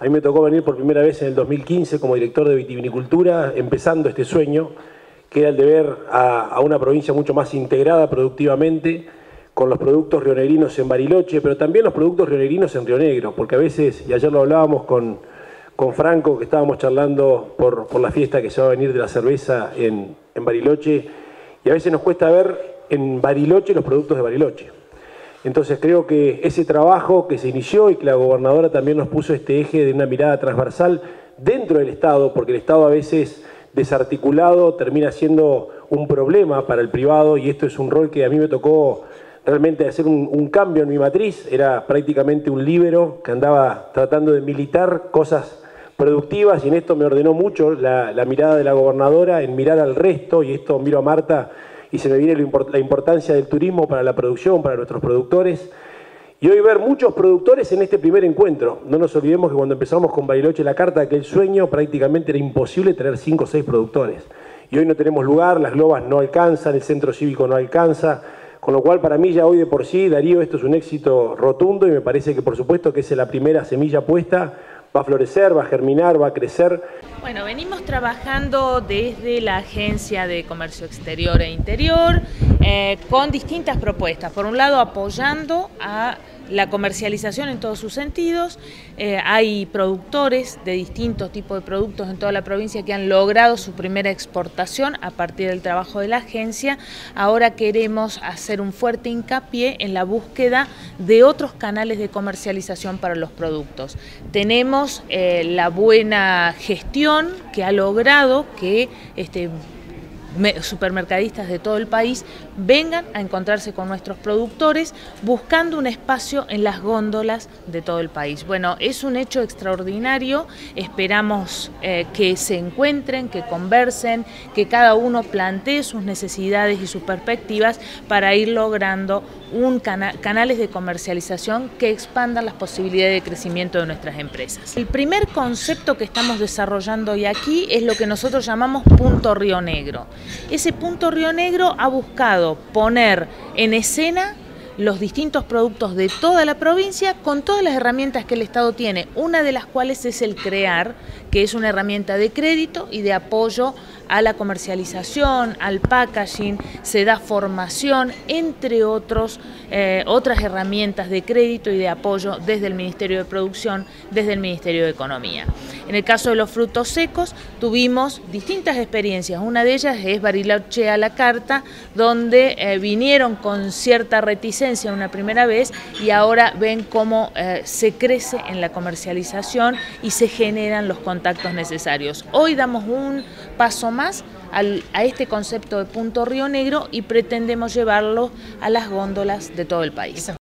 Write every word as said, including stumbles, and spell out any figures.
A mí me tocó venir por primera vez en el dos mil quince como director de vitivinicultura, empezando este sueño, que era el de ver a, a una provincia mucho más integrada productivamente, con los productos rionegrinos en Bariloche, pero también los productos rionegrinos en Río Negro, porque a veces, y ayer lo hablábamos con, con Franco, que estábamos charlando por, por la fiesta que se va a venir de la cerveza en, en Bariloche, y a veces nos cuesta ver en Bariloche los productos de Bariloche. Entonces creo que ese trabajo que se inició y que la gobernadora también nos puso este eje de una mirada transversal dentro del Estado, porque el Estado a veces desarticulado termina siendo un problema para el privado, y esto es un rol que a mí me tocó realmente hacer un, un cambio en mi matriz. Era prácticamente un líbero que andaba tratando de militar cosas productivas, y en esto me ordenó mucho la, la mirada de la gobernadora en mirar al resto, y esto miro a Marta y se me viene la importancia del turismo para la producción, para nuestros productores. Y hoy ver muchos productores en este primer encuentro. No nos olvidemos que cuando empezamos con Bariloche la carta, aquel sueño, prácticamente era imposible tener cinco o seis productores. Y hoy no tenemos lugar, las globas no alcanzan, el centro cívico no alcanza, con lo cual para mí ya hoy de por sí, Darío, esto es un éxito rotundo, y me parece que por supuesto que es la primera semilla puesta. Va a florecer, va a germinar, va a crecer. Bueno, venimos trabajando desde la Agencia de Comercio Exterior e Interior eh, con distintas propuestas. Por un lado, apoyando a la comercialización en todos sus sentidos. Eh, hay productores de distintos tipos de productos en toda la provincia que han logrado su primera exportación a partir del trabajo de la agencia. Ahora queremos hacer un fuerte hincapié en la búsqueda de otros canales de comercialización para los productos. Tenemos eh, la buena gestión que ha logrado que este, supermercadistas de todo el país vengan a encontrarse con nuestros productores buscando un espacio en las góndolas de todo el país. Bueno, es un hecho extraordinario, esperamos eh, que se encuentren, que conversen, que cada uno plantee sus necesidades y sus perspectivas para ir logrando un cana canales de comercialización que expandan las posibilidades de crecimiento de nuestras empresas. El primer concepto que estamos desarrollando hoy aquí es lo que nosotros llamamos Punto Río Negro. Ese Punto Río Negro ha buscado poner en escena los distintos productos de toda la provincia con todas las herramientas que el Estado tiene, una de las cuales es el CREAR, que es una herramienta de crédito y de apoyo a la comercialización, al packaging, se da formación, entre otros, eh, otras herramientas de crédito y de apoyo desde el Ministerio de Producción, desde el Ministerio de Economía. En el caso de los frutos secos tuvimos distintas experiencias, una de ellas es Bariloche a la carta, donde eh, vinieron con cierta reticencia una primera vez y ahora ven cómo eh, se crece en la comercialización y se generan los contactos necesarios. Hoy damos un paso más al, a este concepto de Punto Río Negro y pretendemos llevarlo a las góndolas de todo el país.